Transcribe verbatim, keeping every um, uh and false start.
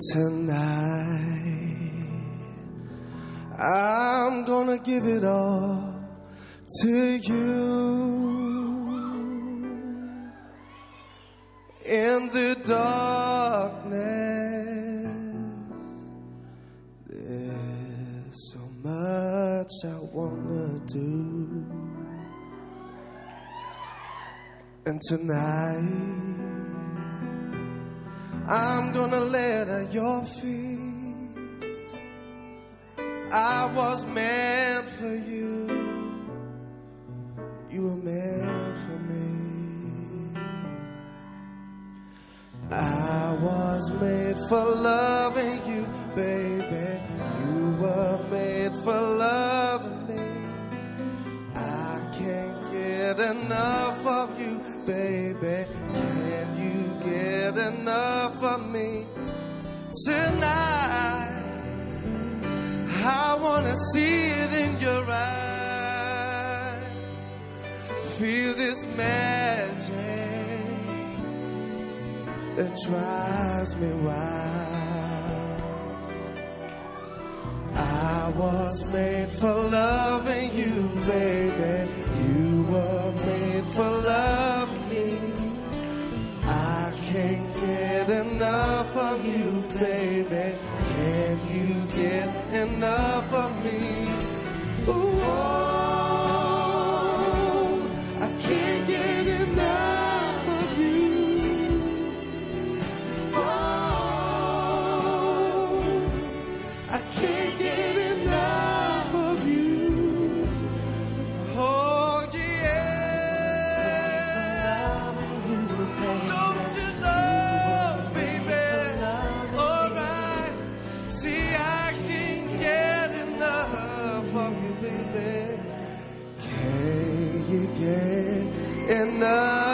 Tonight, I'm gonna give it all to you. In the darkness, there's so much I wanna do. And tonight, I'm gonna lay it at your feet. I was meant for you. You were meant for me. I was made for loving you, baby. You were made for loving me. I can't get enough of you, baby. Can you get enough of me? Tonight, I wanna see it in your eyes. Feel this magic that drives me wild. I was made for loving you, baby. You were made for loving me. I can't get enough of you, baby. Can you get enough of me? Ooh, I can't get enough of you. I can't get enough of you. Oh yeah. Don't you know, baby? Alright. See, I can't get enough of you, baby. Can you get enough?